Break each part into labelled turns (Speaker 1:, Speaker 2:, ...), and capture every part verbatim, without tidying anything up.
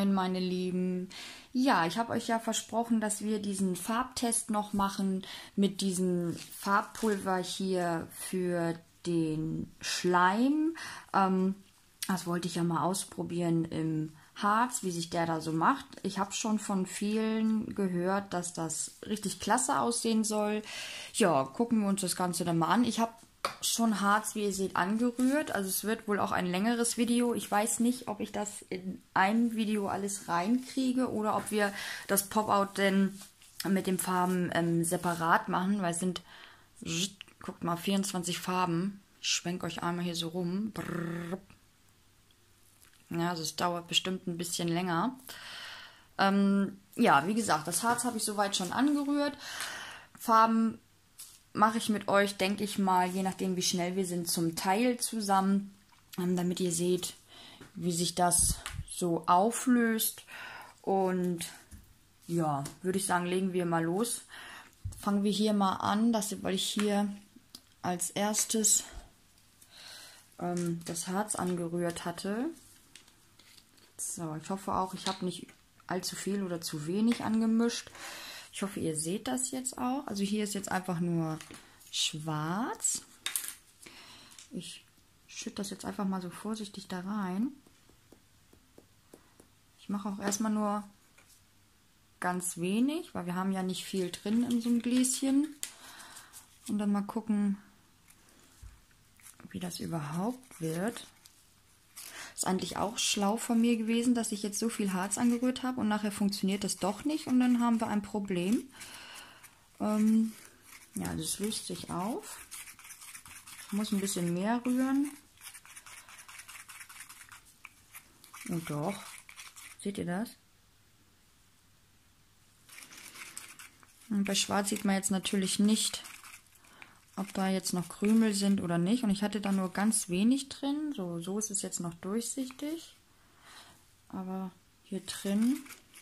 Speaker 1: moin meine Lieben. Ja, ich habe euch ja versprochen, dass wir diesen Farbtest noch machen mit diesem Farbpulver hier für den Schleim. Ähm, das wollte ich ja mal ausprobieren im Harz, wie sich der da so macht. Ich habe schon von vielen gehört, dass das richtig klasse aussehen soll. Ja, gucken wir uns das Ganze dann mal an. Ich habe schon Harz, wie ihr seht, angerührt. Also es wird wohl auch ein längeres Video. Ich weiß nicht, ob ich das in einem Video alles reinkriege oder ob wir das Pop-Out denn mit den Farben ähm, separat machen, weil es sind, guckt mal, vierundzwanzig Farben. Ich schwenke euch einmal hier so rum. Ja, also es dauert bestimmt ein bisschen länger. Ähm, ja, wie gesagt, das Harz habe ich soweit schon angerührt. Farben mache ich mit euch, denke ich mal, je nachdem wie schnell wir sind, zum Teil zusammen, damit ihr seht, wie sich das so auflöst. Und ja, würde ich sagen, legen wir mal los. Fangen wir hier mal an, dass, weil ich hier als erstes ähm, das Harz angerührt hatte. So, ich hoffe auch, ich habe nicht allzu viel oder zu wenig angemischt. Ich hoffe, ihr seht das jetzt auch. Also hier ist jetzt einfach nur schwarz. Ich schütte das jetzt einfach mal so vorsichtig da rein. Ich mache auch erstmal nur ganz wenig, weil wir haben ja nicht viel drin in so einem Gläschen. Und dann mal gucken, wie das überhaupt wird. Ist eigentlich auch schlau von mir gewesen, dass ich jetzt so viel Harz angerührt habe und nachher funktioniert das doch nicht und dann haben wir ein Problem. Ähm, ja, das löst sich auf. Ich muss ein bisschen mehr rühren. Und doch, seht ihr das? Und bei Schwarz sieht man jetzt natürlich nicht, ob da jetzt noch Krümel sind oder nicht. Und ich hatte da nur ganz wenig drin. So, so ist es jetzt noch durchsichtig. Aber hier drin.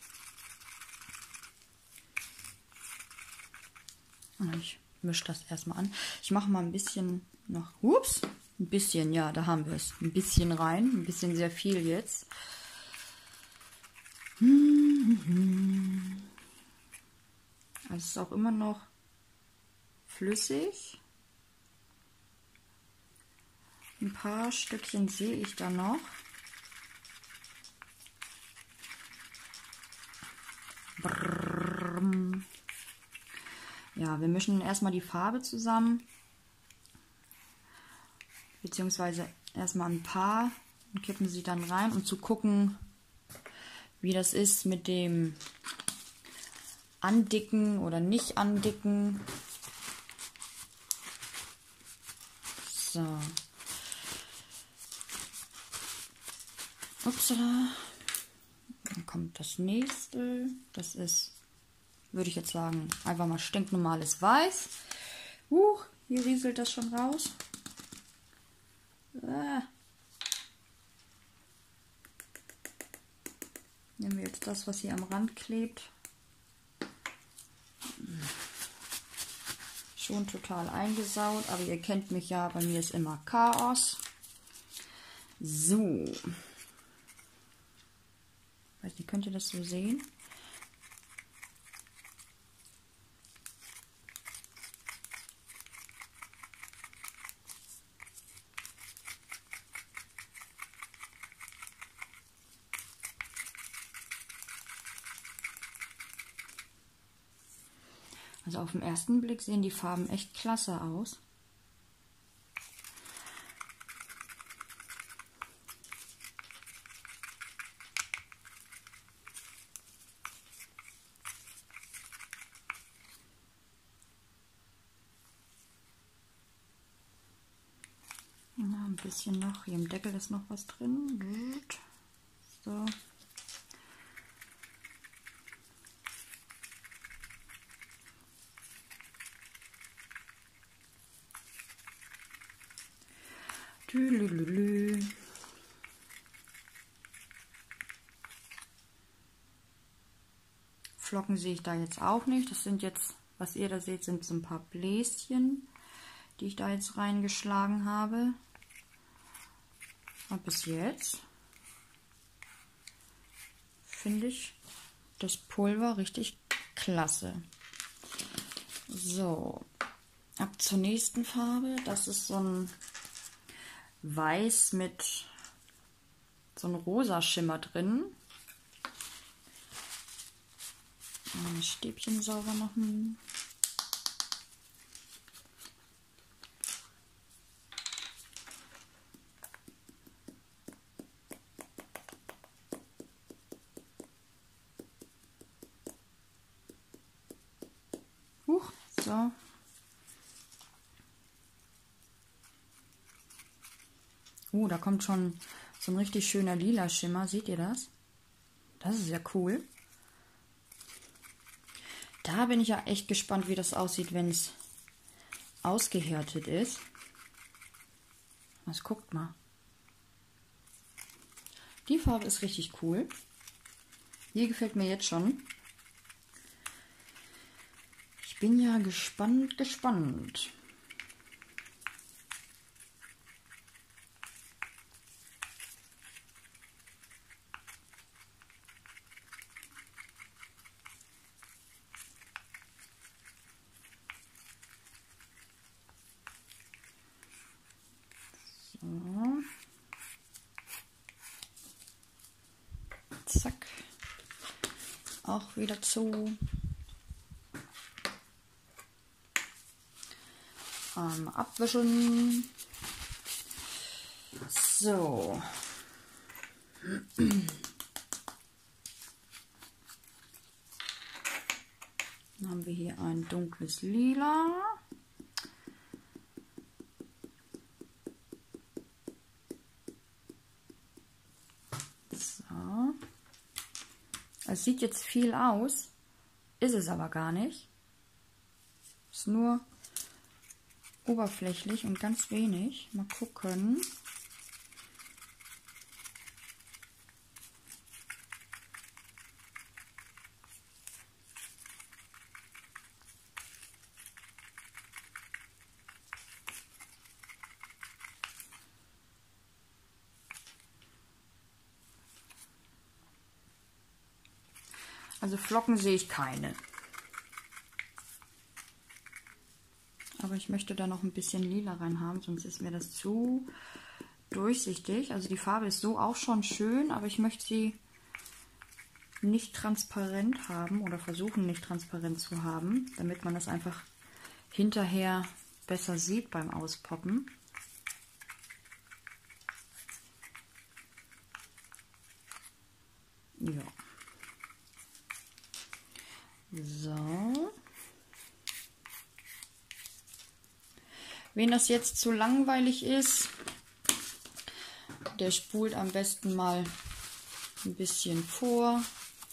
Speaker 1: Ich mische das erstmal an. Ich mache mal ein bisschen noch. Ups, ein bisschen, ja, da haben wir es. Ein bisschen rein. Ein bisschen sehr viel jetzt. Also es ist auch immer noch flüssig. Ein paar Stückchen sehe ich da noch. Ja, wir mischen erstmal die Farbe zusammen. Beziehungsweise erstmal ein paar und kippen sie dann rein, um zu gucken, wie das ist mit dem Andicken oder nicht andicken. So. Upsala. Dann kommt das nächste. Das ist, würde ich jetzt sagen, einfach mal stinknormales Weiß. Huch, hier rieselt das schon raus. Ah. Nehmen wir jetzt das, was hier am Rand klebt. Schon total eingesaut, aber ihr kennt mich ja, bei mir ist immer Chaos. So. Weiß nicht, könnt ihr das so sehen? Also auf den ersten Blick sehen die Farben echt klasse aus. Ja, ein bisschen noch. Hier im Deckel ist noch was drin. So. Tülülülü. Flocken sehe ich da jetzt auch nicht. Das sind jetzt, was ihr da seht, sind so ein paar Bläschen, die ich da jetzt reingeschlagen habe. Und bis jetzt finde ich das Pulver richtig klasse. So, ab zur nächsten Farbe. Das ist so ein Weiß mit so ein rosa Schimmer drin. Ein Stäbchen sauber machen. Huch, so. Oh, da kommt schon so ein richtig schöner lila Schimmer. Seht ihr das? Das ist ja cool. Da bin ich ja echt gespannt, wie das aussieht, wenn es ausgehärtet ist. Was, guckt mal. Die Farbe ist richtig cool. Die gefällt mir jetzt schon. Ich bin ja gespannt, gespannt. So. Zack. Auch wieder zu. Ähm, abwischen. So. Dann haben wir hier ein dunkles Lila. So. Es sieht jetzt viel aus, ist es aber gar nicht. Ist nur oberflächlich und ganz wenig. Mal gucken. Also Flocken sehe ich keine. Aber ich möchte da noch ein bisschen lila rein haben, sonst ist mir das zu durchsichtig. Also die Farbe ist so auch schon schön, aber ich möchte sie nicht transparent haben oder versuchen nicht transparent zu haben, damit man das einfach hinterher besser sieht beim Auspoppen. Ja. So. Wen das jetzt zu langweilig ist, der spult am besten mal ein bisschen vor,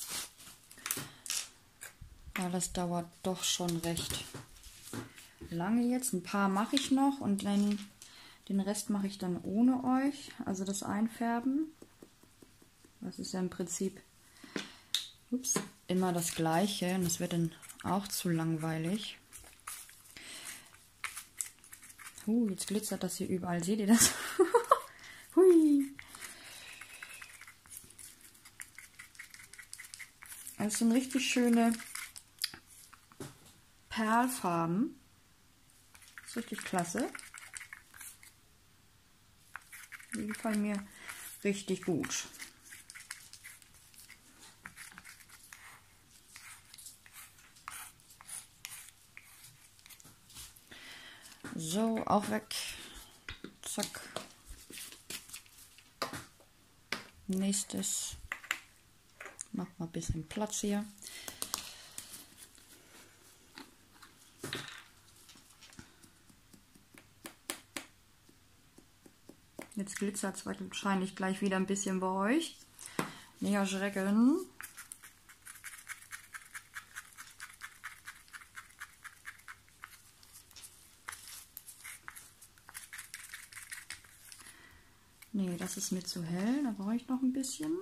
Speaker 1: weil das dauert doch schon recht lange jetzt. Ein paar mache ich noch und dann den Rest mache ich dann ohne euch, also das Einfärben. Das ist ja im Prinzip ups, immer das Gleiche und das wird dann auch zu langweilig. Uh, jetzt glitzert das hier überall. Seht ihr das? Hui. Das sind richtig schöne Perlfarben. Das ist richtig klasse. Die gefallen mir richtig gut. So, auch weg. Zack. Nächstes. Mach mal ein bisschen Platz hier. Jetzt glitzert es wahrscheinlich gleich wieder ein bisschen bei euch. Nicht erschrecken. Nee, das ist mir zu hell, da brauche ich noch ein bisschen.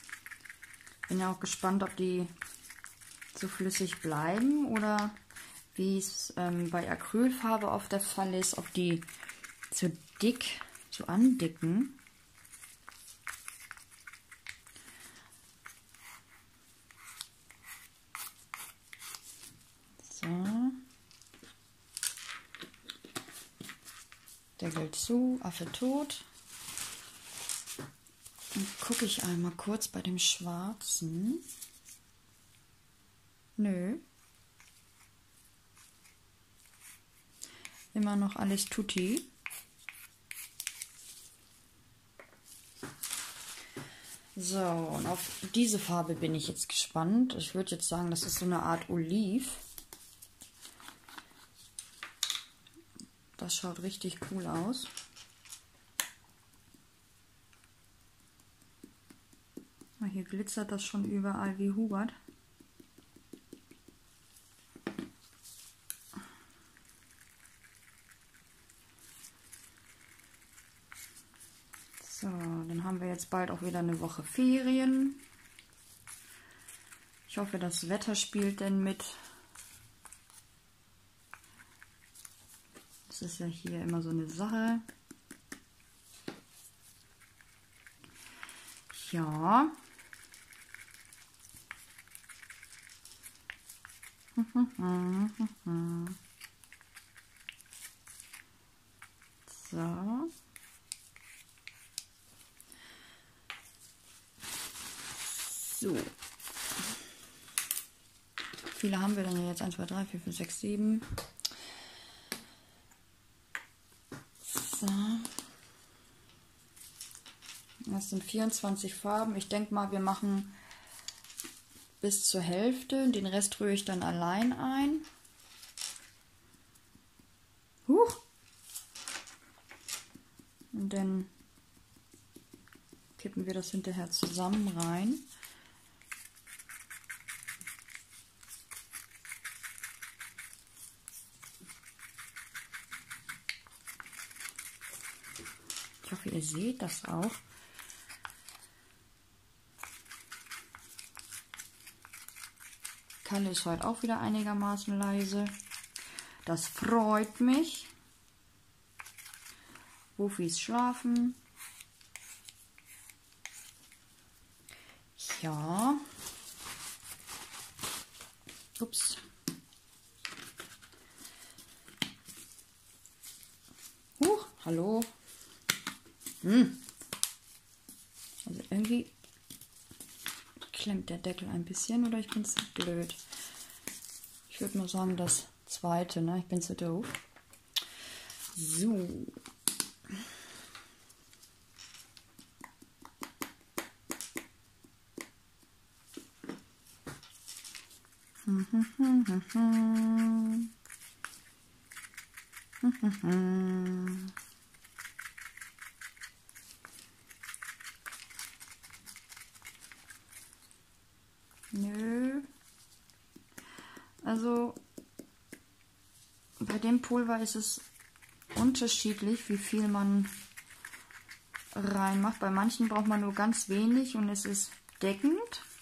Speaker 1: Bin ja auch gespannt, ob die so flüssig bleiben oder wie es ähm, bei Acrylfarbe oft der Fall ist, ob die zu dick, zu andicken. So. Deckel zu, Affe tot. Und gucke ich einmal kurz bei dem Schwarzen. Nö. Immer noch alles tutti. So, und auf diese Farbe bin ich jetzt gespannt. Ich würde jetzt sagen, das ist so eine Art Oliv. Das schaut richtig cool aus. Hier glitzert das schon überall wie Hubert. So, dann haben wir jetzt bald auch wieder eine Woche Ferien. Ich hoffe, das Wetter spielt denn mit. Das ist ja hier immer so eine Sache. Ja. So. So. Wie viele haben wir denn jetzt? eins, zwei, drei, vier, fünf, sechs, sieben. So. Das sind vierundzwanzig Farben. Ich denke mal, wir machen bis zur Hälfte. Den Rest rühre ich dann allein ein. Huch. Und dann kippen wir das hinterher zusammen rein. Ich hoffe, ihr seht das auch. Kalle ist heute auch wieder einigermaßen leise. Das freut mich. Wufis schlafen. Ja. Ups. Huch, hallo. Hm. Also irgendwie klemmt der Deckel ein bisschen oder ich bin zu blöd. Ich würde mal sagen, das zweite, ne? Ich bin zu doof. So. Nö. Also bei dem Pulver ist es unterschiedlich, wie viel man reinmacht. Bei manchen braucht man nur ganz wenig und es ist deckend.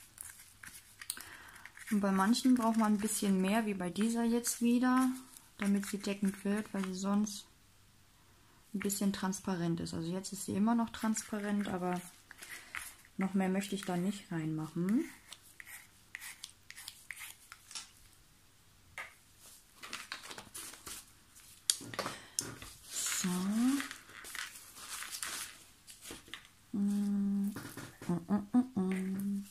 Speaker 1: Und bei manchen braucht man ein bisschen mehr, wie bei dieser jetzt wieder, damit sie deckend wird, weil sie sonst ein bisschen transparent ist. Also jetzt ist sie immer noch transparent, aber noch mehr möchte ich da nicht reinmachen. So. Mm, mm, mm, mm.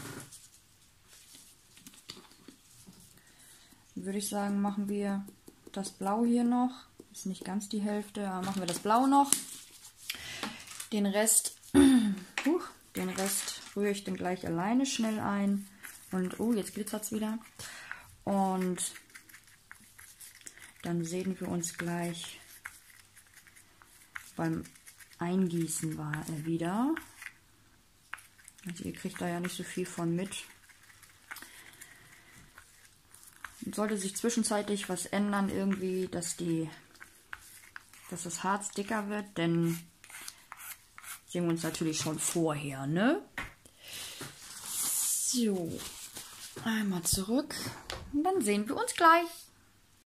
Speaker 1: Würde ich sagen, machen wir das Blau hier noch. Ist nicht ganz die Hälfte, aber machen wir das Blau noch. Den Rest, uh, den Rest rühre ich dann gleich alleine schnell ein. Und oh, jetzt glitzert es wieder. Und dann sehen wir uns gleich beim Eingießen war er wieder. Also ihr kriegt da ja nicht so viel von mit. Sollte sich zwischenzeitlich was ändern, irgendwie, dass die, dass das Harz dicker wird, denn sehen wir uns natürlich schon vorher, ne? So, einmal zurück und dann sehen wir uns gleich.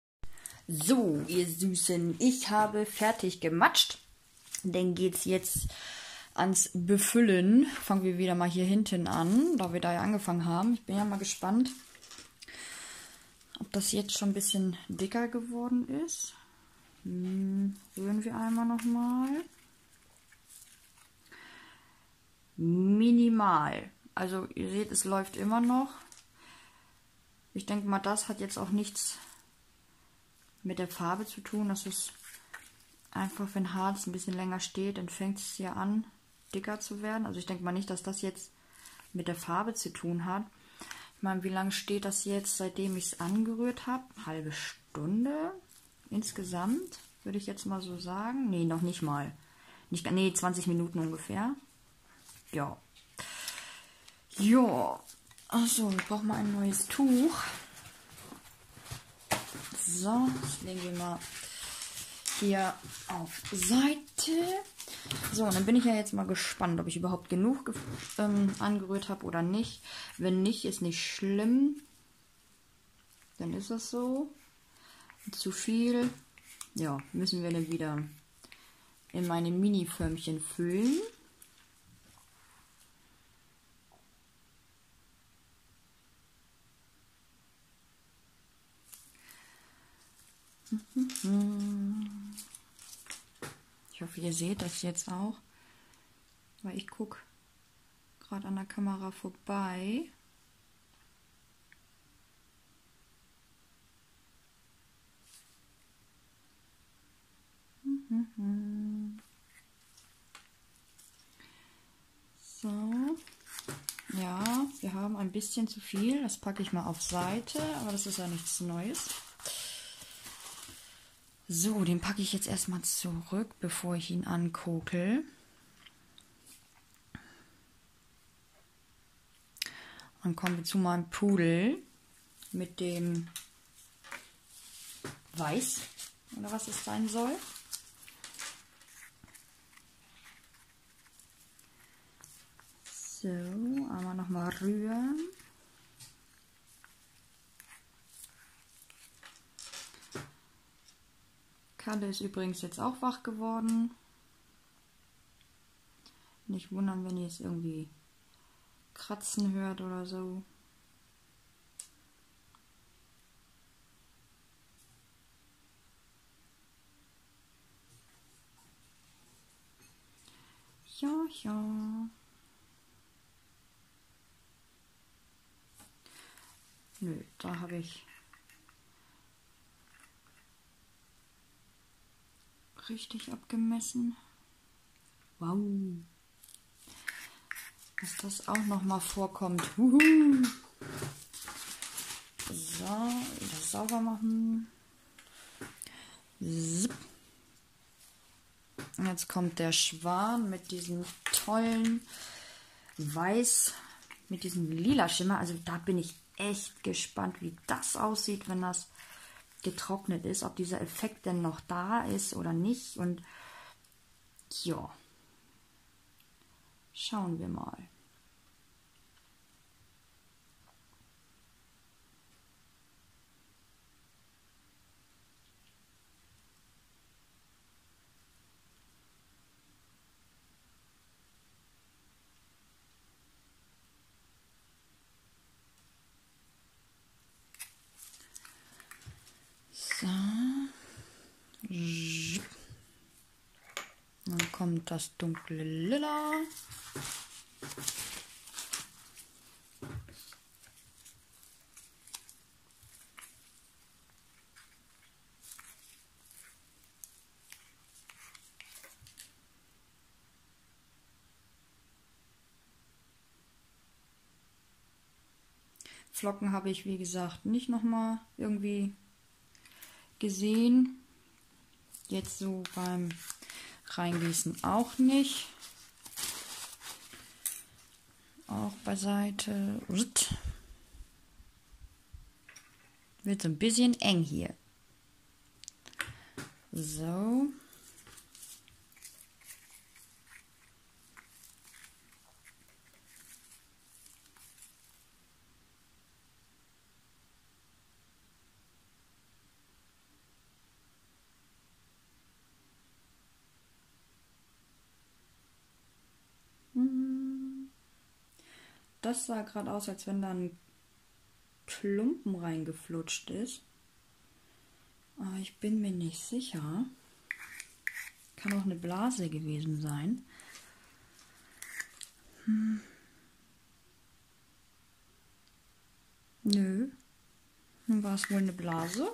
Speaker 1: So, ihr Süßen, ich habe fertig gematscht. Dann geht es jetzt ans Befüllen. Fangen wir wieder mal hier hinten an, da wir da ja angefangen haben. Ich bin ja mal gespannt, ob das jetzt schon ein bisschen dicker geworden ist. Hm, rühren wir einmal nochmal. Minimal. Also ihr seht, es läuft immer noch. Ich denke mal, das hat jetzt auch nichts mit der Farbe zu tun. Das ist einfach, wenn Harz ein bisschen länger steht, dann fängt es hier an, dicker zu werden. Also ich denke mal nicht, dass das jetzt mit der Farbe zu tun hat. Ich meine, wie lange steht das jetzt, seitdem ich es angerührt habe? Halbe Stunde insgesamt, würde ich jetzt mal so sagen. Nee, noch nicht mal. Nicht, nee, zwanzig Minuten ungefähr. Ja. Ja. Achso, ich brauche mal ein neues Tuch. So, das legen wir mal hier auf Seite. So, und dann bin ich ja jetzt mal gespannt, ob ich überhaupt genug ähm, angerührt habe oder nicht. Wenn nicht, ist nicht schlimm. Dann ist es so. Zu viel, ja, müssen wir dann wieder in meine Mini-Förmchen füllen. Ich hoffe, ihr seht das jetzt auch, weil ich gucke gerade an der Kamera vorbei. So, ja, wir haben ein bisschen zu viel, das packe ich mal auf Seite, aber das ist ja nichts Neues. So, den packe ich jetzt erstmal zurück, bevor ich ihn ankokel. Dann kommen wir zu meinem Pudel mit dem Weiß, oder was es sein soll. So, einmal nochmal rühren. Kalle ist übrigens jetzt auch wach geworden. Nicht wundern, wenn ihr es irgendwie kratzen hört oder so. Ja, ja. Nö, da habe ich richtig abgemessen. Wow. Dass das auch noch mal vorkommt. Uhu. So, das sauber machen. Zip. Und jetzt kommt der Schwan mit diesem tollen Weiß, mit diesem lila Schimmer. Also da bin ich echt gespannt, wie das aussieht, wenn das getrocknet ist. Ob dieser Effekt denn noch da ist oder nicht. Und ja, schauen wir mal. So. Dann kommt das dunkle Lila. Flocken habe ich, wie gesagt, nicht nochmal irgendwie gesehen. Jetzt so beim Reingießen auch nicht. Auch beiseite. Wird so ein bisschen eng hier. So. das sah gerade aus, als wenn da ein Klumpen reingeflutscht ist. Aber ich bin mir nicht sicher. Kann auch eine Blase gewesen sein. Hm. Nö. Nun war es wohl eine Blase.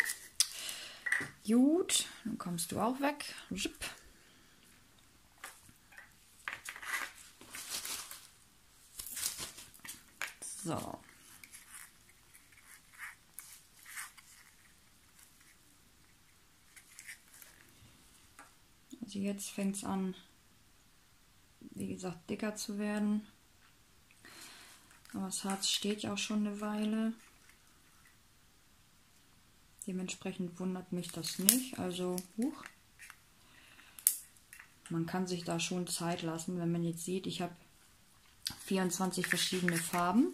Speaker 1: Gut, dann kommst du auch weg. So. Also jetzt fängt es an, wie gesagt, dicker zu werden. Aber das Harz steht ja auch schon eine Weile. Dementsprechend wundert mich das nicht. Also, huch. Man kann sich da schon Zeit lassen, wenn man jetzt sieht, ich habe vierundzwanzig verschiedene Farben.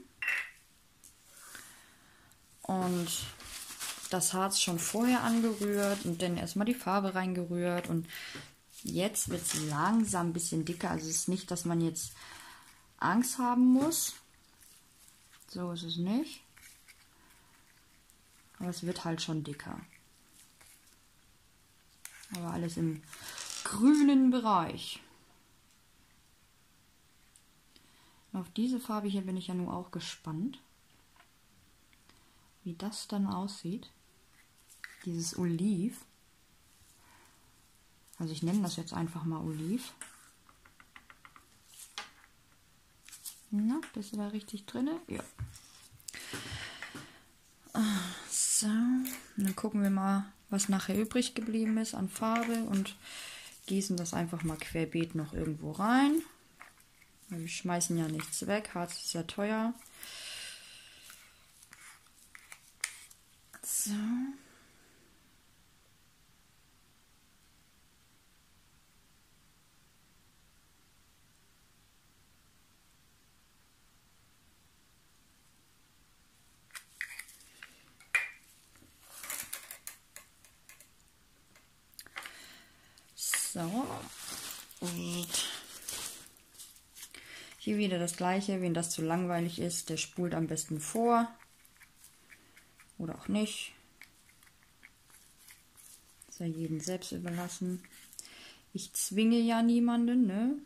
Speaker 1: Und das Harz schon vorher angerührt und dann erstmal die Farbe reingerührt. Und jetzt wird es langsam ein bisschen dicker. Also es ist nicht, dass man jetzt Angst haben muss. So ist es nicht. Aber es wird halt schon dicker. Aber alles im grünen Bereich. Auf diese Farbe hier bin ich ja nun auch gespannt, wie das dann aussieht. Dieses Oliv. Also ich nenne das jetzt einfach mal Oliv. Na, bist du da richtig drin? Ja. So, und dann gucken wir mal, was nachher übrig geblieben ist an Farbe und gießen das einfach mal querbeet noch irgendwo rein. Wir schmeißen ja nichts weg, Harz ist ja teuer. So. So. Und hier wieder das gleiche, wenn das zu langweilig ist, der spult am besten vor. Oder auch nicht. Sei jedem selbst überlassen. Ich zwinge ja niemanden, ne?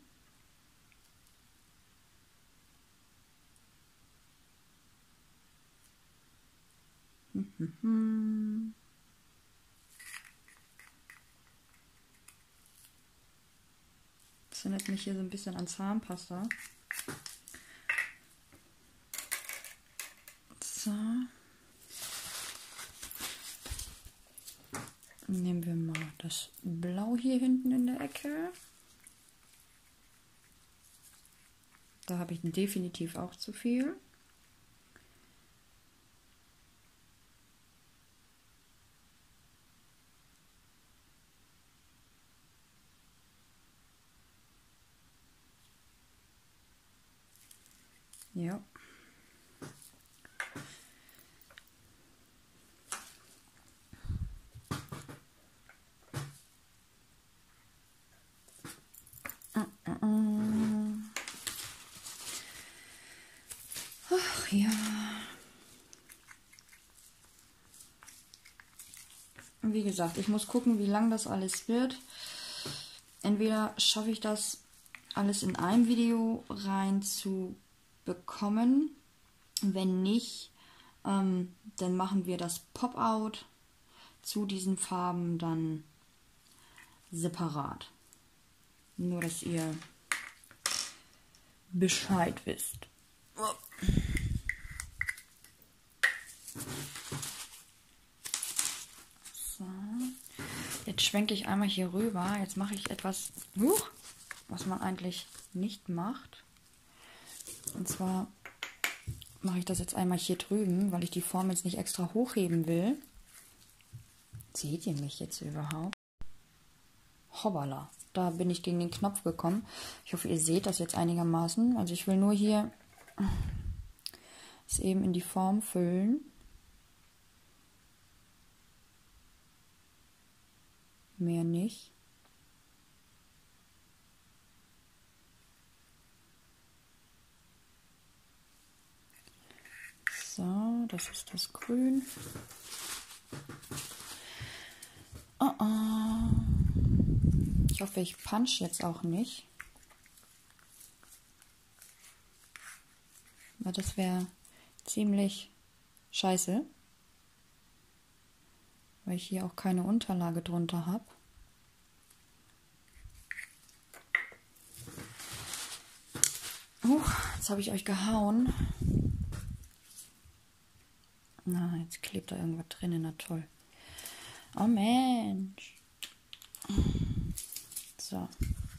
Speaker 1: Das erinnert mich hier so ein bisschen an Zahnpasta. So. Nehmen wir mal das Blau hier hinten in der Ecke. Da habe ich definitiv auch zu viel. Ja. Ach ja. Wie gesagt, ich muss gucken, wie lang das alles wird. Entweder schaffe ich das alles in einem Video rein zu bekommen. Wenn nicht, ähm, dann machen wir das Pop-Out zu diesen Farben dann separat. Nur, dass ihr Bescheid wisst. So. Jetzt schwenke ich einmal hier rüber. Jetzt mache ich etwas, huch, was man eigentlich nicht macht. Und zwar mache ich das jetzt einmal hier drüben, weil ich die Form jetzt nicht extra hochheben will. Seht ihr mich jetzt überhaupt? Hoppala, da bin ich gegen den Knopf gekommen. Ich hoffe, ihr seht das jetzt einigermaßen. Also ich will nur hier es eben in die Form füllen. Mehr nicht. So, das ist das Grün. Oh oh. Ich hoffe, ich punch jetzt auch nicht. Weil das wäre ziemlich scheiße. Weil ich hier auch keine Unterlage drunter habe. Uh, jetzt habe ich euch gehauen. Na, jetzt klebt da irgendwas drin, na toll. Oh Mensch. So.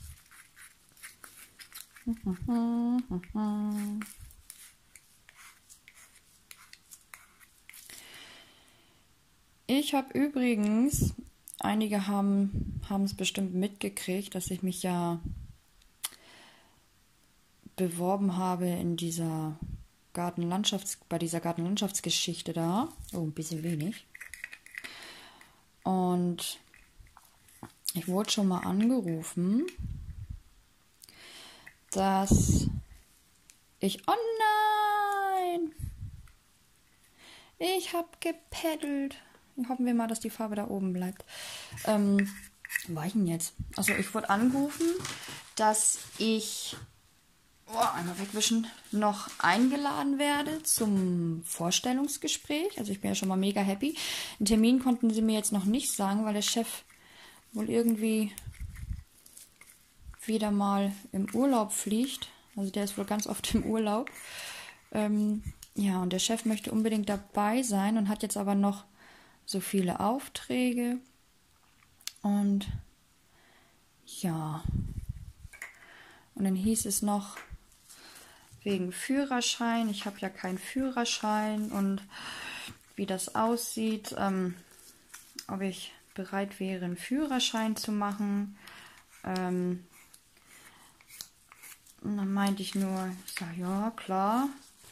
Speaker 1: Ich habe übrigens, einige haben haben es bestimmt mitgekriegt, dass ich mich ja beworben habe in dieser Gartenlandschafts bei dieser Gartenlandschaftsgeschichte da. Oh, ein bisschen wenig. Und ich wurde schon mal angerufen, dass ich, oh nein, ich habe gepeddelt. Hoffen wir mal, dass die Farbe da oben bleibt. Ähm, wo war ich denn jetzt? Also ich wurde angerufen, dass ich, oh, einmal wegwischen, noch eingeladen werde zum Vorstellungsgespräch. Also ich bin ja schon mal mega happy. Einen Termin konnten sie mir jetzt noch nicht sagen, weil der Chef wohl irgendwie wieder mal im Urlaub fliegt. Also der ist wohl ganz oft im Urlaub. Ähm, ja, und der Chef möchte unbedingt dabei sein und hat jetzt aber noch so viele Aufträge. Und ja. Und dann hieß es noch wegen Führerschein. Ich habe ja keinen Führerschein und wie das aussieht, ähm, ob ich bereit wäre, einen Führerschein zu machen. Ähm, und dann meinte ich nur, ich sag, ja, klar.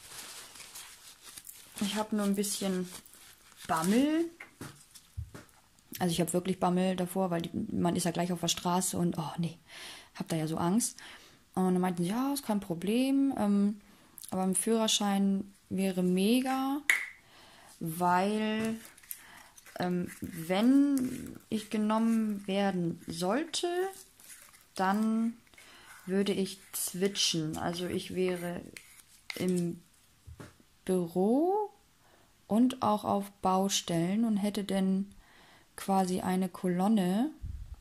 Speaker 1: Ich habe nur ein bisschen Bammel. Also ich habe wirklich Bammel davor, weil die, man ist ja gleich auf der Straße und, oh nee, hab da ja so Angst. Und dann meinten sie, ja, ist kein Problem. Ähm, aber ein Führerschein wäre mega, weil ähm, wenn ich genommen werden sollte, dann würde ich switchen. Also ich wäre im Büro und auch auf Baustellen und hätte dann quasi eine Kolonne.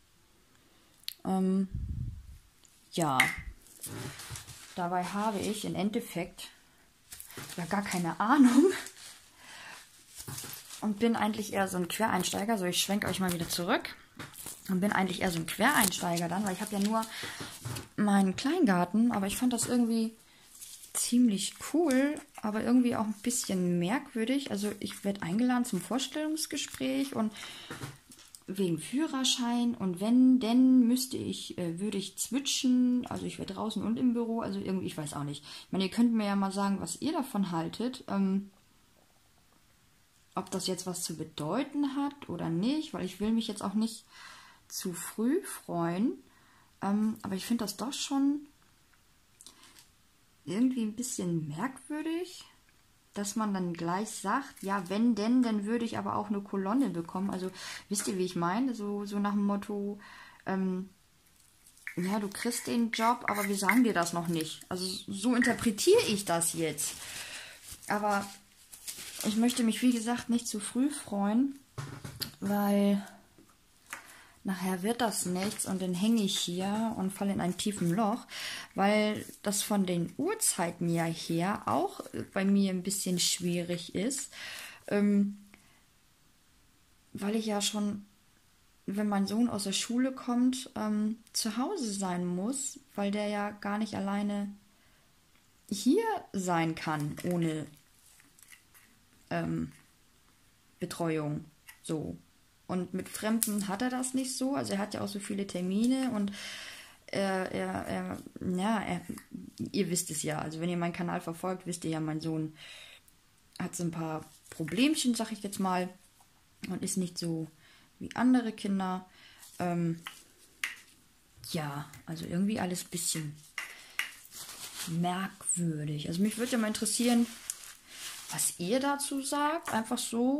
Speaker 1: Ähm, ja, dabei habe ich im Endeffekt ja gar keine Ahnung und bin eigentlich eher so ein Quereinsteiger. So, ich schwenke euch mal wieder zurück und bin eigentlich eher so ein Quereinsteiger dann, weil ich habe ja nur meinen Kleingarten, aber ich fand das irgendwie ziemlich cool, aber irgendwie auch ein bisschen merkwürdig. Also ich werde eingeladen zum Vorstellungsgespräch und wegen Führerschein und wenn, denn müsste ich, äh, würde ich switchen, also ich wäre draußen und im Büro, also irgendwie, ich weiß auch nicht. Ich meine, ihr könnt mir ja mal sagen, was ihr davon haltet, ähm, ob das jetzt was zu bedeuten hat oder nicht, weil ich will mich jetzt auch nicht zu früh freuen, ähm, aber ich finde das doch schon irgendwie ein bisschen merkwürdig, dass man dann gleich sagt, ja, wenn denn, dann würde ich aber auch eine Kolonne bekommen. Also wisst ihr, wie ich meine? So, so nach dem Motto, ähm, ja, du kriegst den Job, aber wir sagen dir das noch nicht. Also so interpretiere ich das jetzt. Aber ich möchte mich, wie gesagt, nicht zu früh freuen, weil nachher wird das nichts und dann hänge ich hier und falle in ein tiefes Loch, weil das von den Uhrzeiten ja her auch bei mir ein bisschen schwierig ist, ähm, weil ich ja schon, wenn mein Sohn aus der Schule kommt, ähm, zu Hause sein muss, weil der ja gar nicht alleine hier sein kann ohne ähm, Betreuung, so. Und mit Fremden hat er das nicht so. Also er hat ja auch so viele Termine und er, er, er ja, er, ihr wisst es ja. Also wenn ihr meinen Kanal verfolgt, wisst ihr ja, mein Sohn hat so ein paar Problemchen, sag ich jetzt mal, und ist nicht so wie andere Kinder. Ähm, ja, also irgendwie alles ein bisschen merkwürdig. Also mich würde ja mal interessieren, was ihr dazu sagt. Einfach so.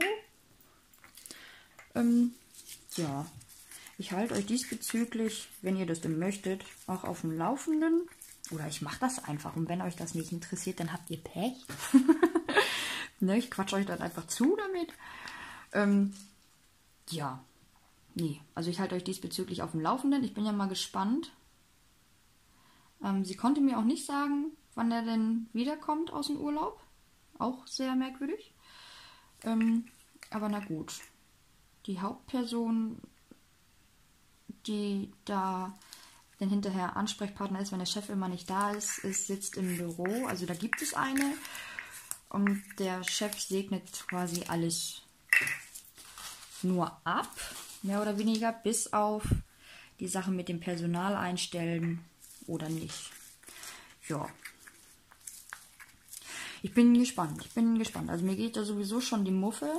Speaker 1: Ähm, ja, ich halte euch diesbezüglich, wenn ihr das denn möchtet, auch auf dem Laufenden. Oder ich mache das einfach. Und wenn euch das nicht interessiert, dann habt ihr Pech. Ne, ich quatsche euch dann einfach zu damit. Ähm, ja, nee, also ich halte euch diesbezüglich auf dem Laufenden. Ich bin ja mal gespannt. Ähm, sie konnte mir auch nicht sagen, wann er denn wiederkommt aus dem Urlaub. Auch sehr merkwürdig. Ähm, aber na gut. Die Hauptperson, die da dann hinterher Ansprechpartner ist, wenn der Chef immer nicht da ist, ist sitzt im Büro. Also da gibt es eine. Und der Chef segnet quasi alles nur ab, mehr oder weniger, bis auf die Sache mit dem Personal einstellen oder nicht. Ja. Ich bin gespannt. Ich bin gespannt. Also mir geht da sowieso schon die Muffe.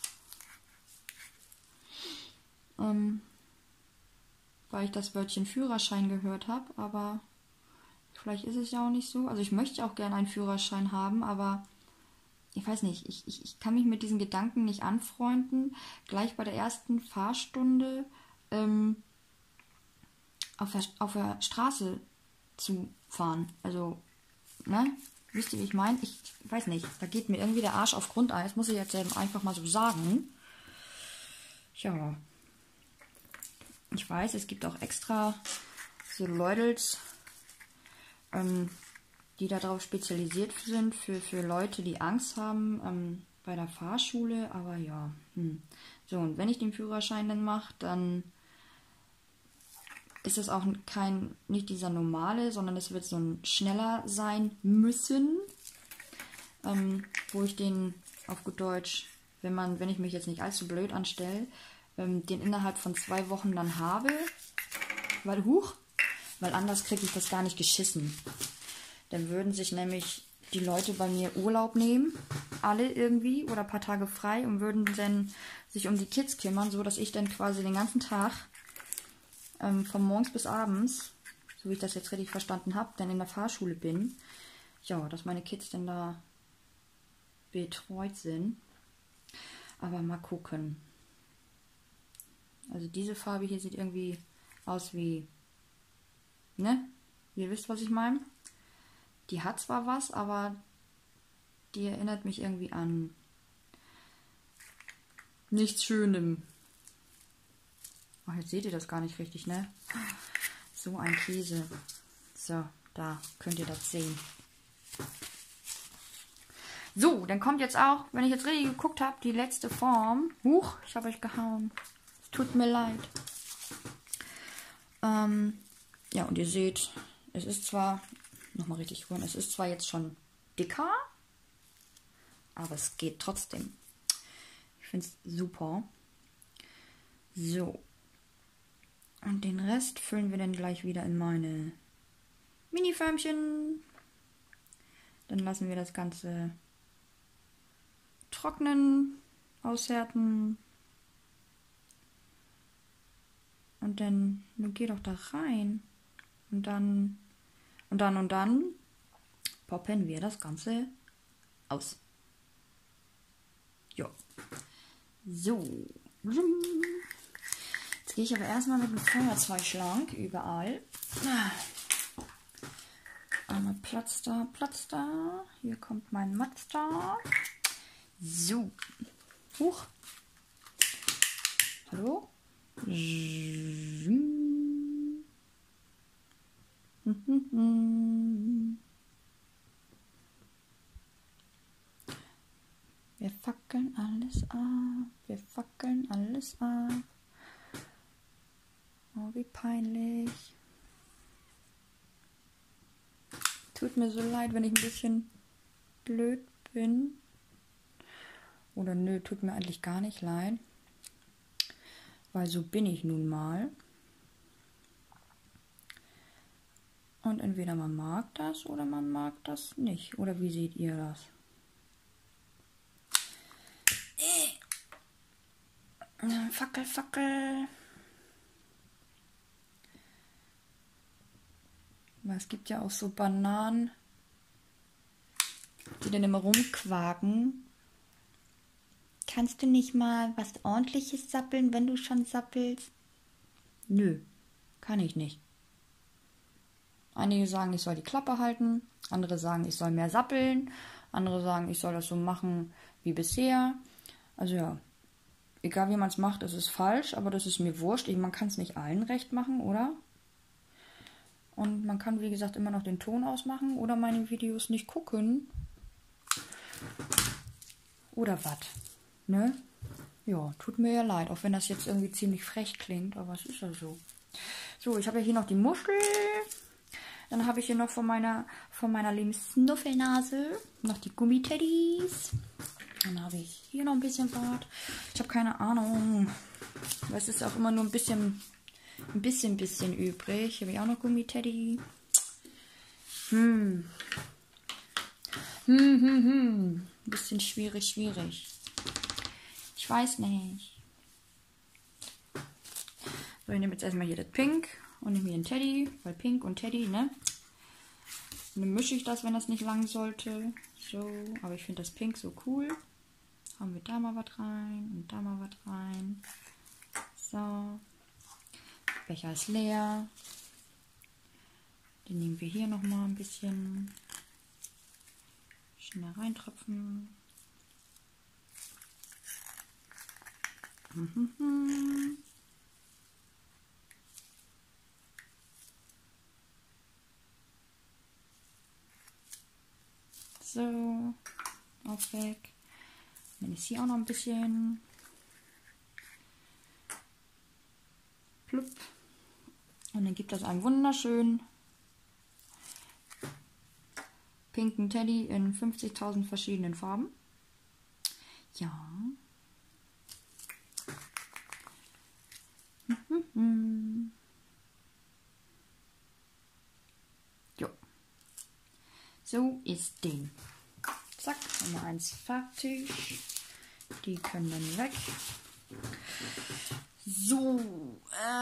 Speaker 1: Ähm, weil ich das Wörtchen Führerschein gehört habe, aber vielleicht ist es ja auch nicht so. Also ich möchte auch gerne einen Führerschein haben, aber ich weiß nicht, ich, ich, ich kann mich mit diesen Gedanken nicht anfreunden, gleich bei der ersten Fahrstunde ähm, auf, der, auf der Straße zu fahren. Also, ne? Wisst ihr, wie ich meine? Ich weiß nicht, da geht mir irgendwie der Arsch auf Grundeis, muss ich jetzt eben einfach mal so sagen. Ja. Ich weiß, es gibt auch extra so Leutels, ähm, die darauf spezialisiert sind, für, für Leute, die Angst haben ähm, bei der Fahrschule. Aber ja, hm. So, und wenn ich den Führerschein dann mache, dann ist es auch kein, nicht dieser normale, sondern es wird so ein schneller sein müssen, ähm, wo ich den auf gut Deutsch, wenn man, wenn ich mich jetzt nicht allzu blöd anstelle, ähm, den innerhalb von zwei Wochen dann habe, weil, huch, weil anders kriege ich das gar nicht geschissen. Dann würden sich nämlich die Leute bei mir Urlaub nehmen, alle irgendwie, oder ein paar Tage frei und würden dann sich um die Kids kümmern, so dass ich dann quasi den ganzen Tag ähm, von morgens bis abends, so wie ich das jetzt richtig verstanden habe, dann in der Fahrschule bin. Ja, dass meine Kids dann da betreut sind. Aber mal gucken. Also diese Farbe hier sieht irgendwie aus wie, ne? Ihr wisst, was ich meine? Die hat zwar was, aber die erinnert mich irgendwie an nichts Schönem. Ach, jetzt seht ihr das gar nicht richtig, ne? So ein Käse. So, da könnt ihr das sehen. So, dann kommt jetzt auch, wenn ich jetzt richtig geguckt habe, die letzte Form. Huch, ich habe euch gehauen. Es tut mir leid. Ähm, ja, und ihr seht, es ist zwar, nochmal richtig rühren, es ist zwar jetzt schon dicker, aber es geht trotzdem. Ich finde es super. So. Und den Rest füllen wir dann gleich wieder in meine Mini-Förmchen. Dann lassen wir das Ganze trocknen, aushärten. Und dann, du geh doch da rein. Und dann, und dann, und dann poppen wir das Ganze aus. Jo. So. Jetzt gehe ich aber erstmal mit dem Feuerzeug lang, überall. Einmal Platz da, Platz da. Hier kommt mein Mazda. So. Huch. Hallo? Wir fackeln alles ab. Wir fackeln alles ab. Oh, wie peinlich. Tut mir so leid, wenn ich ein bisschen blöd bin. Oder nö, tut mir eigentlich gar nicht leid. Weil so bin ich nun mal. Und entweder man mag das oder man mag das nicht. Oder wie seht ihr das? Äh. Fackel, Fackel. Es gibt ja auch so Bananen. Die dann immer rumquaken. Kannst du nicht mal was Ordentliches sappeln, wenn du schon sappelst? Nö, kann ich nicht. Einige sagen, ich soll die Klappe halten. Andere sagen, ich soll mehr sappeln. Andere sagen, ich soll das so machen wie bisher. Also ja, egal wie man es macht, es ist falsch, aber das ist mir wurscht. Man kann es nicht allen recht machen, oder? Und man kann, wie gesagt, immer noch den Ton ausmachen oder meine Videos nicht gucken. Oder was? Ne? Ja, tut mir ja leid, auch wenn das jetzt irgendwie ziemlich frech klingt, aber es ist ja so. So, ich habe ja hier noch die Muschel. Dann habe ich hier noch von meiner, von meiner lieben Snuffelnase noch die Gummiteddys. Dann habe ich hier noch ein bisschen was. Ich habe keine Ahnung. Aber es ist auch immer nur ein bisschen, ein bisschen, bisschen übrig. Hier habe ich auch noch Gummiteddy. Hm. Hm, hm, hm. Ein bisschen schwierig, schwierig. Ich weiß nicht. So, ich nehme jetzt erstmal hier das Pink und nehme hier einen Teddy, weil Pink und Teddy, ne? Und dann mische ich das, wenn das nicht lang sollte. So, aber ich finde das Pink so cool. Haben wir da mal was rein und da mal was rein. So. Becher ist leer. Den nehmen wir hier nochmal ein bisschen schnell reintropfen. Mhm. So, auch weg. Dann ist hier auch noch ein bisschen. Plupp. Und dann gibt das einen wunderschönen pinken Teddy in fünfzigtausend verschiedenen Farben. Ja. Jo. So ist den. Zack, Nummer eins fertig. Die können dann weg. So.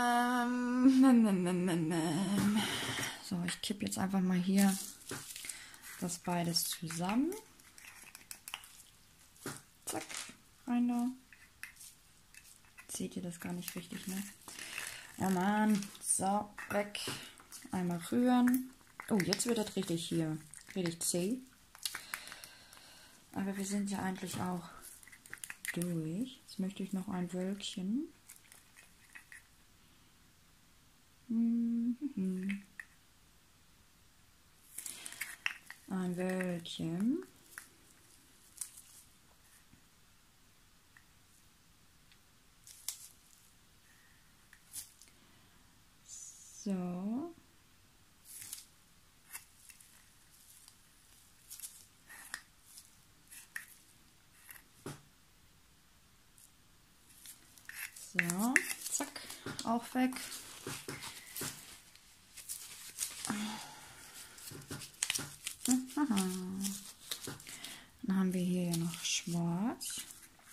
Speaker 1: Ähm, so, ich kippe jetzt einfach mal hier das beides zusammen. Zack, rein da. Seht ihr das gar nicht richtig, ne? Ja, Mann. So, weg. Einmal rühren. Oh, jetzt wird das richtig hier. Richtig zäh. Aber wir sind ja eigentlich auch durch. Jetzt möchte ich noch ein Wölkchen. Mhm. Ein Wölkchen. So. So, zack, auch weg. Dann haben wir hier noch schwarz.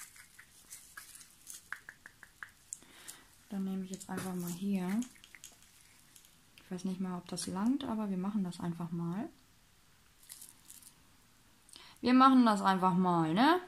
Speaker 1: Dann nehme ich jetzt einfach mal hier. Ich weiß nicht mal, ob das langt, aber wir machen das einfach mal. Wir machen das einfach mal, ne?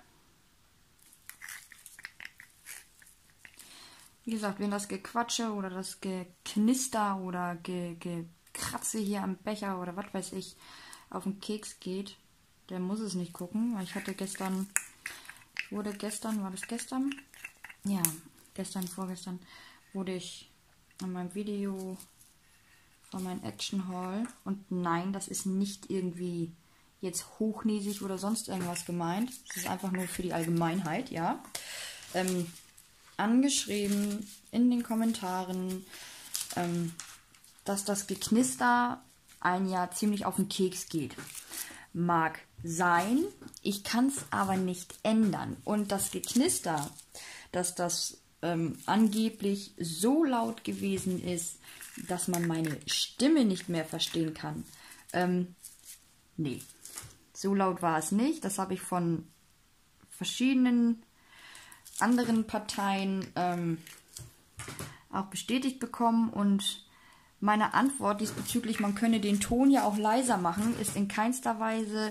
Speaker 1: Wie gesagt, wenn das Gequatsche oder das Geknister oder Ge Gekratze hier am Becher oder was weiß ich auf den Keks geht, der muss es nicht gucken. Weil ich hatte gestern, wurde gestern, war das gestern? Ja, gestern, vorgestern, wurde ich in meinem Video von meinem Action Haul, und nein, das ist nicht irgendwie jetzt hochnäsig oder sonst irgendwas gemeint. Das ist einfach nur für die Allgemeinheit, ja. Ähm, angeschrieben in den Kommentaren, ähm, dass das Geknister ein Jahr ziemlich auf den Keks geht. Mag sein, ich kann es aber nicht ändern. Und das Geknister, dass das ähm, angeblich so laut gewesen ist, dass man meine Stimme nicht mehr verstehen kann. Ähm, nee, so laut war es nicht. Das habe ich von verschiedenen anderen Parteien ähm, auch bestätigt bekommen, und meine Antwort diesbezüglich, man könne den Ton ja auch leiser machen, ist in keinster Weise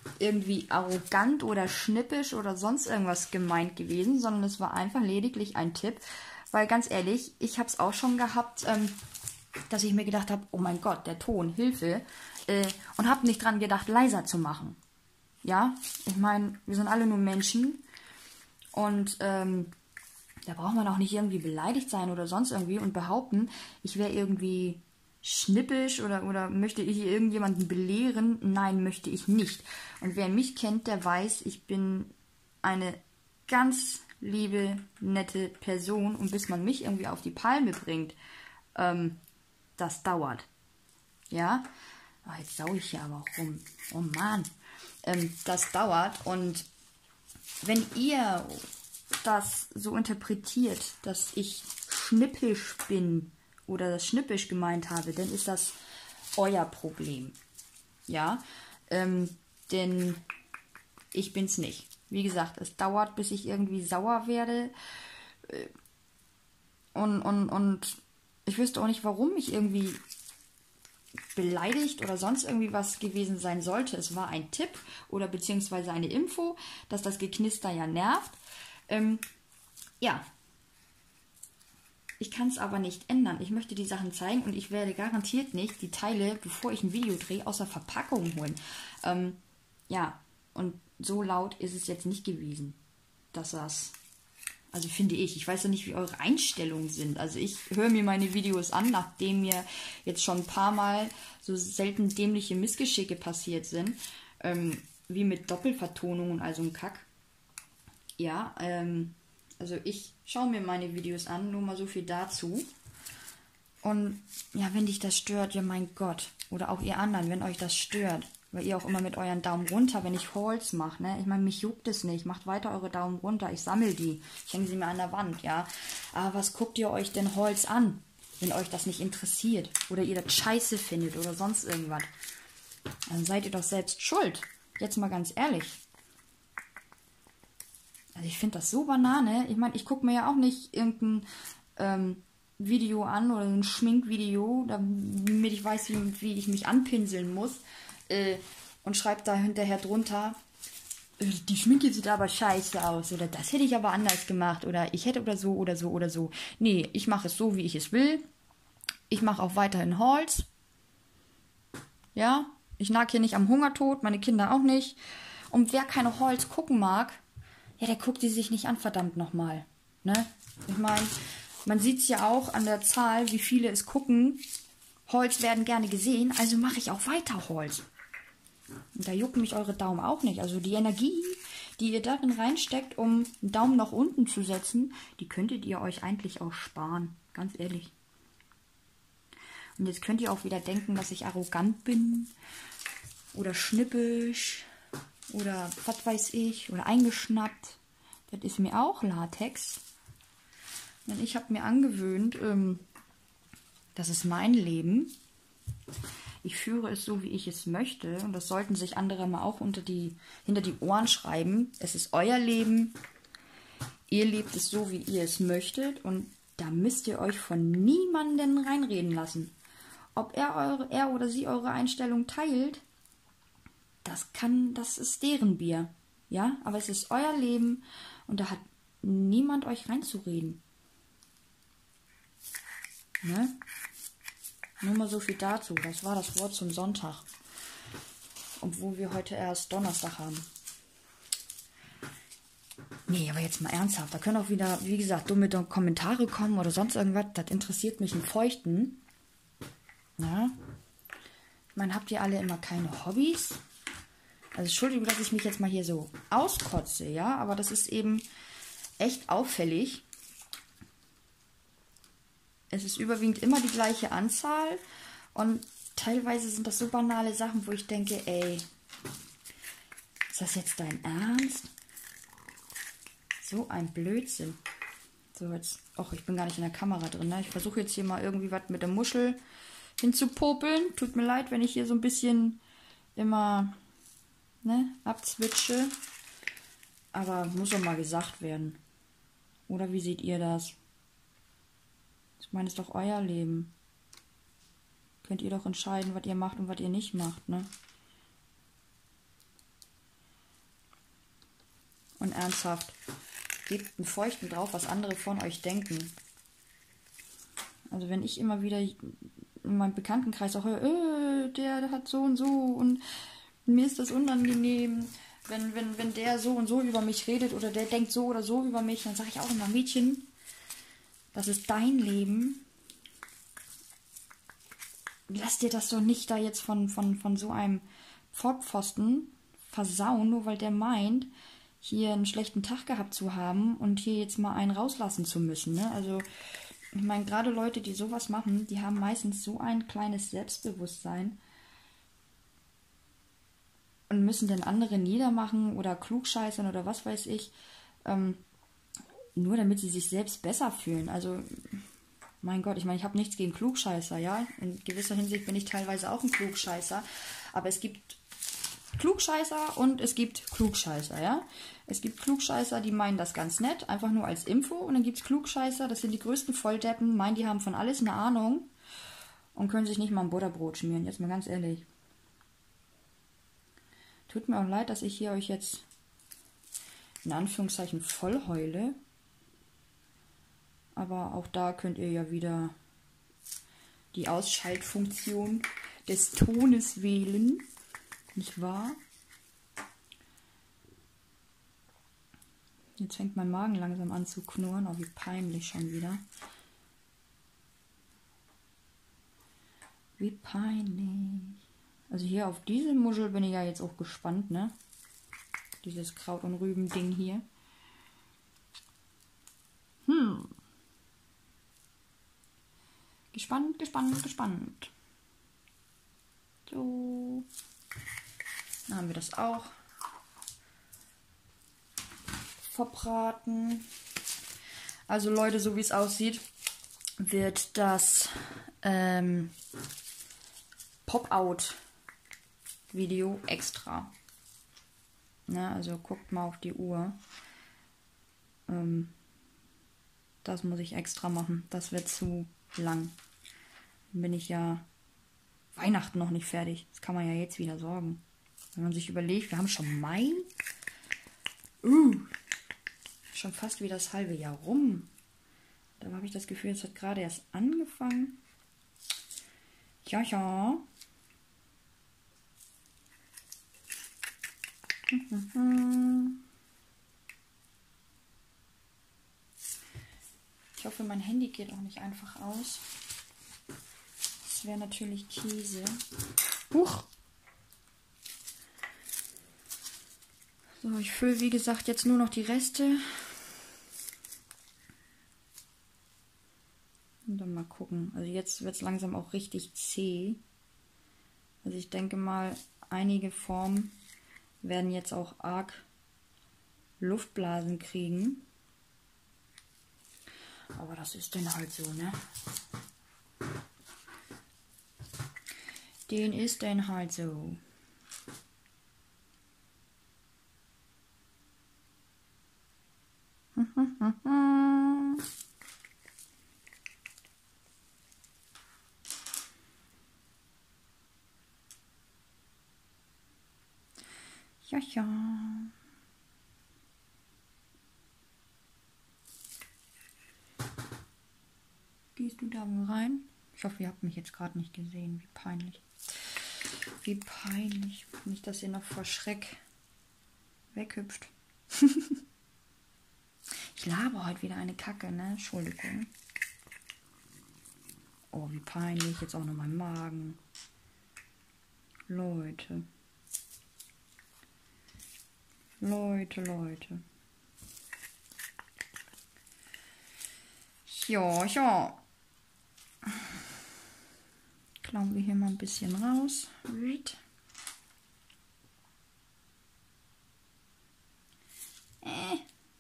Speaker 1: irgendwie arrogant oder schnippisch oder sonst irgendwas gemeint gewesen, sondern es war einfach lediglich ein Tipp, weil ganz ehrlich, ich habe es auch schon gehabt, ähm, dass ich mir gedacht habe, oh mein Gott, der Ton, Hilfe, äh, und habe nicht dran gedacht, leiser zu machen. Ja, ich meine, wir sind alle nur Menschen und ähm, da braucht man auch nicht irgendwie beleidigt sein oder sonst irgendwie und behaupten, ich wäre irgendwie schnippisch oder, oder möchte ich irgendjemanden belehren. Nein, möchte ich nicht. Und wer mich kennt, der weiß, ich bin eine ganz liebe, nette Person und bis man mich irgendwie auf die Palme bringt, ähm, das dauert. Ja? Oh, jetzt sau ich hier aber auch rum. Oh Mann. Ähm, das dauert und wenn ihr das so interpretiert, dass ich schnippisch bin oder das schnippisch gemeint habe, dann ist das euer Problem. Ja, ähm, denn ich bin's nicht. Wie gesagt, es dauert, bis ich irgendwie sauer werde und, und, und ich wüsste auch nicht, warum ich irgendwie beleidigt oder sonst irgendwie was gewesen sein sollte. Es war ein Tipp oder beziehungsweise eine Info, dass das Geknister ja nervt. Ähm, ja, ich kann es aber nicht ändern. Ich möchte die Sachen zeigen und ich werde garantiert nicht die Teile, bevor ich ein Video drehe, aus der Verpackung holen. Ähm, ja, und so laut ist es jetzt nicht gewesen, dass das, also finde ich, ich weiß ja nicht, wie eure Einstellungen sind. Also ich höre mir meine Videos an, nachdem mir jetzt schon ein paar Mal so selten dämliche Missgeschicke passiert sind, ähm, wie mit Doppelvertonungen, also ein Kack. Ja, ähm, also ich schaue mir meine Videos an, nur mal so viel dazu. Und ja, wenn dich das stört, ja mein Gott. Oder auch ihr anderen, wenn euch das stört. Weil ihr auch immer mit euren Daumen runter, wenn ich Hauls mache, ne? Ich meine, mich juckt es nicht. Macht weiter eure Daumen runter. Ich sammle die. Ich hänge sie mir an der Wand, ja. Aber was guckt ihr euch denn Hauls an, wenn euch das nicht interessiert? Oder ihr das scheiße findet oder sonst irgendwas? Dann seid ihr doch selbst schuld. Jetzt mal ganz ehrlich. Also ich finde das so Banane. Ich meine, ich gucke mir ja auch nicht irgendein ähm, Video an oder ein Schminkvideo, damit ich weiß, wie, wie ich mich anpinseln muss. Äh, und schreibe da hinterher drunter, äh, die Schminke sieht aber scheiße aus. Oder das hätte ich aber anders gemacht. Oder ich hätte oder so oder so oder so. Nee, ich mache es so, wie ich es will. Ich mache auch weiterhin Hauls. Ja, ich nag hier nicht am Hungertod, meine Kinder auch nicht. Und wer keine Hauls gucken mag, ja, der guckt die sich nicht an, verdammt nochmal. Ne? Ich meine, man sieht es ja auch an der Zahl, wie viele es gucken. Hauls werden gerne gesehen, also mache ich auch weiter Hauls. Und da jucken mich eure Daumen auch nicht. Also die Energie, die ihr darin reinsteckt, um einen Daumen nach unten zu setzen, die könntet ihr euch eigentlich auch sparen. Ganz ehrlich. Und jetzt könnt ihr auch wieder denken, dass ich arrogant bin. Oder schnippisch. Oder was weiß ich, oder eingeschnappt. Das ist mir auch Latex. Denn ich habe mir angewöhnt, ähm, das ist mein Leben. Ich führe es so, wie ich es möchte. Und das sollten sich andere mal auch unter die, hinter die Ohren schreiben. Es ist euer Leben. Ihr lebt es so, wie ihr es möchtet. Und da müsst ihr euch von niemandem reinreden lassen. Ob er, eure, er oder sie eure Einstellung teilt, Das kann, das ist deren Bier, ja, aber es ist euer Leben und da hat niemand euch reinzureden. Ne? Nur mal so viel dazu. Das war das Wort zum Sonntag, obwohl wir heute erst Donnerstag haben. Nee, aber jetzt mal ernsthaft. Da können auch wieder, wie gesagt, dumme Kommentare kommen oder sonst irgendwas. Das interessiert mich im Feuchten. Ja. Ich meine, habt ihr alle immer keine Hobbys? Also Entschuldigung, dass ich mich jetzt mal hier so auskotze, ja, aber das ist eben echt auffällig. Es ist überwiegend immer die gleiche Anzahl und teilweise sind das so banale Sachen, wo ich denke, ey, ist das jetzt dein Ernst? So ein Blödsinn. So, jetzt, ach, ich bin gar nicht in der Kamera drin, ne? Ich versuche jetzt hier mal irgendwie was mit der Muschel hinzupopeln. Tut mir leid, wenn ich hier so ein bisschen immer... Ne, abzwitsche. Aber muss doch mal gesagt werden. Oder wie seht ihr das? Ich meine, es ist doch euer Leben. Könnt ihr doch entscheiden, was ihr macht und was ihr nicht macht, ne? Und ernsthaft, gebt einen Feuchten drauf, was andere von euch denken. Also wenn ich immer wieder in meinem Bekanntenkreis auch höre, äh, der, der hat so und so und mir ist das unangenehm, wenn, wenn, wenn der so und so über mich redet oder der denkt so oder so über mich, dann sage ich auch immer, Mädchen, das ist dein Leben. Lass dir das doch nicht da jetzt von, von, von so einem Vollpfosten versauen, nur weil der meint, hier einen schlechten Tag gehabt zu haben und hier jetzt mal einen rauslassen zu müssen. Ne? Also, ich meine, gerade Leute, die sowas machen, die haben meistens so ein kleines Selbstbewusstsein und müssen dann andere niedermachen oder klugscheißern oder was weiß ich, ähm, nur damit sie sich selbst besser fühlen. Also, mein Gott, ich meine, ich habe nichts gegen Klugscheißer, ja. In gewisser Hinsicht bin ich teilweise auch ein Klugscheißer, aber es gibt Klugscheißer und es gibt Klugscheißer, ja. Es gibt Klugscheißer, die meinen das ganz nett, einfach nur als Info. Und dann gibt es Klugscheißer, das sind die größten Volldeppen, meinen, die haben von alles eine Ahnung und können sich nicht mal ein Butterbrot schmieren, jetzt mal ganz ehrlich. Tut mir auch leid, dass ich hier euch jetzt in Anführungszeichen voll heule. Aber auch da könnt ihr ja wieder die Ausschaltfunktion des Tones wählen. Nicht wahr? Jetzt fängt mein Magen langsam an zu knurren. Oh, wie peinlich schon wieder. Wie peinlich. Also hier auf diese Muschel bin ich ja jetzt auch gespannt, ne? Dieses Kraut- und Rüben-Ding hier. Hm. Gespannt, gespannt, gespannt. So. Dann haben wir das auch verbraten. Also Leute, so wie es aussieht, wird das ähm, Pop-Out-Video extra. Na, also guckt mal auf die Uhr. Ähm, das muss ich extra machen. Das wird zu lang. Dann bin ich ja Weihnachten noch nicht fertig. Das kann man ja jetzt wieder sorgen. Wenn man sich überlegt, wir haben schon Mai. Uh, schon fast wieder das halbe Jahr rum. Da habe ich das Gefühl, es hat gerade erst angefangen. Ja, ja. Ich hoffe, mein Handy geht auch nicht einfach aus. Das wäre natürlich Käse. Huch! So, ich fülle, wie gesagt, jetzt nur noch die Reste. Und dann mal gucken. Also jetzt wird es langsam auch richtig zäh. Also ich denke mal, einige Formen werden jetzt auch arg Luftblasen kriegen. Aber das ist dann halt so, ne? Den ist dann halt so. Ja, ja. Gehst du da wohl rein? Ich hoffe, ihr habt mich jetzt gerade nicht gesehen. Wie peinlich. Wie peinlich. Nicht, dass ihr noch vor Schreck weghüpft. Ich laber heute wieder eine Kacke, ne? Entschuldigung. Oh, wie peinlich. Jetzt auch noch mein Magen. Leute. Leute, Leute. Ja, ja. Klauen wir hier mal ein bisschen raus. Äh.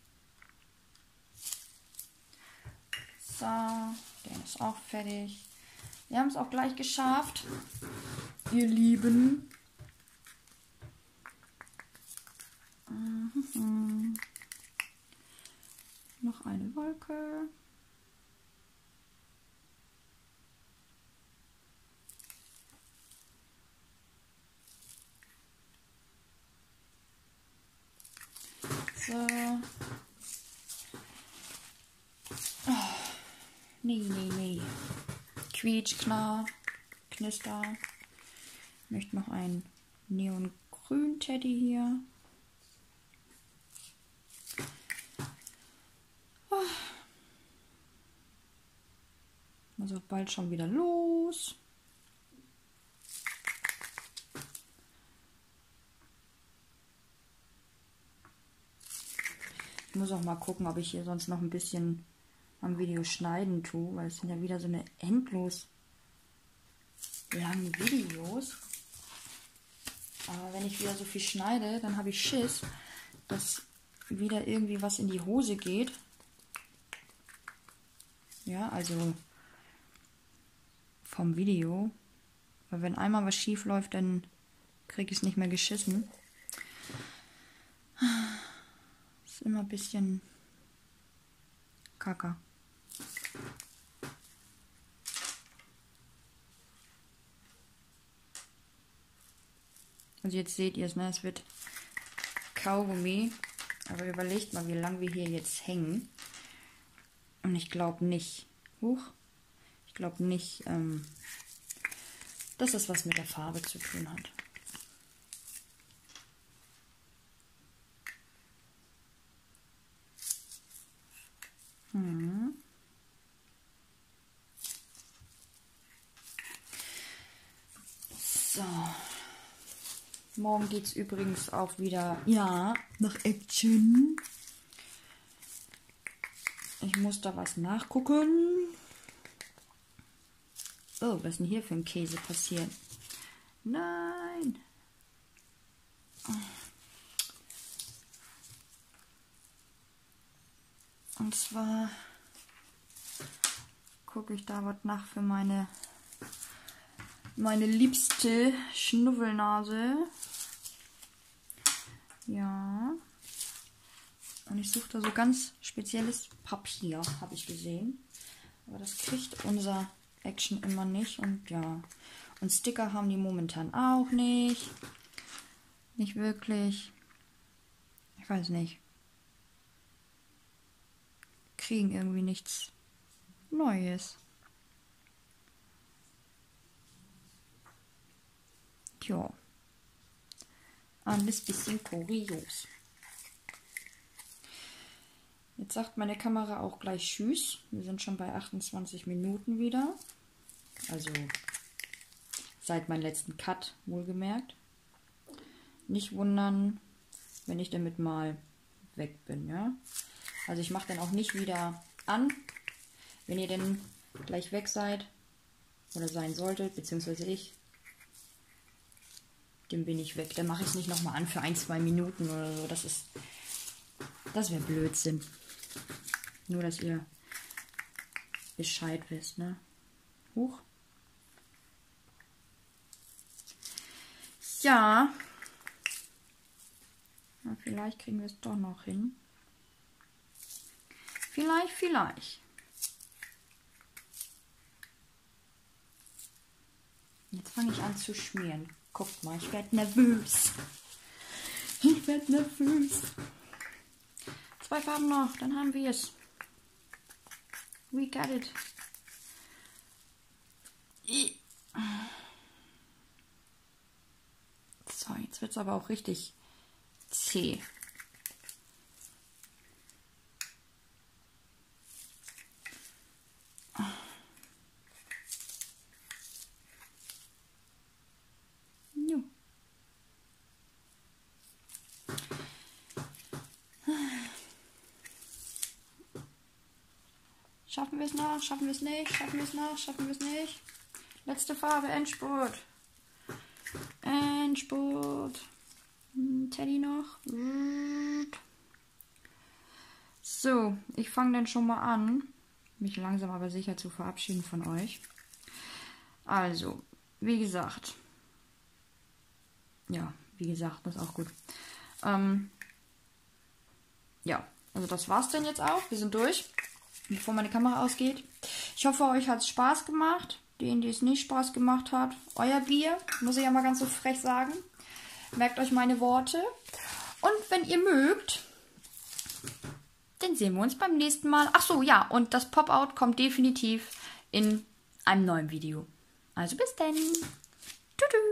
Speaker 1: So, der ist auch fertig. Wir haben es auch gleich geschafft, ihr Lieben. Mhm. Noch eine Wolke. So. Nee, nee, nee. Quietsch, Knarr, Knister. Ich möchte noch einen neongrün Teddy hier. Oh. Also bald schon wieder los. Ich muss auch mal gucken, ob ich hier sonst noch ein bisschen am Video schneiden tue, weil es sind ja wieder so eine endlos langen Videos. Aber wenn ich wieder so viel schneide, dann habe ich Schiss, dass wieder irgendwie was in die Hose geht. Ja, also vom Video. Weil wenn einmal was schief läuft, dann kriege ich es nicht mehr geschissen. Ist immer ein bisschen kacke. Also jetzt seht ihr es, ne? Es wird Kaugummi. Aber überlegt mal, wie lange wir hier jetzt hängen. Und ich glaube nicht, huch, ich glaube nicht, ähm, dass das was mit der Farbe zu tun hat. Hm. So. Morgen geht es übrigens auch wieder, ja, nach Action. Ich muss da was nachgucken. Oh, was ist denn hier für ein Käse passiert? Nein. Und zwar gucke ich da was nach für meine meine liebste Schnuffelnase. Ja. Und ich suche da so ganz spezielles Papier, habe ich gesehen. Aber das kriegt unser Action immer nicht. Und ja. Und Sticker haben die momentan auch nicht. Nicht wirklich. Ich weiß nicht. Kriegen irgendwie nichts Neues. Tja. Alles bisschen kurios. Jetzt sagt meine Kamera auch gleich Tschüss. Wir sind schon bei achtundzwanzig Minuten wieder. Also seit meinem letzten Cut, wohlgemerkt. Nicht wundern, wenn ich damit mal weg bin, ja. Also ich mache dann auch nicht wieder an, wenn ihr denn gleich weg seid oder sein solltet, beziehungsweise ich. Dann bin ich weg. Dann mache ich es nicht nochmal an für ein, zwei Minuten oder so. Das ist, das wäre Blödsinn. Nur, dass ihr Bescheid wisst, ne? Huch. Ja. Na, vielleicht kriegen wir es doch noch hin. Vielleicht, vielleicht. Jetzt fange ich an zu schmieren. Guckt mal, ich werde nervös. Ich werde nervös. Zwei Farben noch, dann haben wir es. We got it. So, jetzt wird es aber auch richtig zäh. Schaffen wir es noch? Schaffen wir es nicht? Schaffen wir es noch? Schaffen wir es nicht? Letzte Farbe, Endspurt. Endspurt. Teddy noch. So, ich fange dann schon mal an, mich langsam aber sicher zu verabschieden von euch. Also, wie gesagt. Ja, wie gesagt, das ist auch gut. Ähm, ja, also das war's denn jetzt auch. Wir sind durch, bevor meine Kamera ausgeht. Ich hoffe, euch hat es Spaß gemacht. Denen, die es nicht Spaß gemacht hat, euer Bier, muss ich ja mal ganz so frech sagen. Merkt euch meine Worte. Und wenn ihr mögt, dann dann sehen wir uns beim nächsten Mal. Ach so, ja, und das Pop-Out kommt definitiv in einem neuen Video. Also bis dann. Tschüss.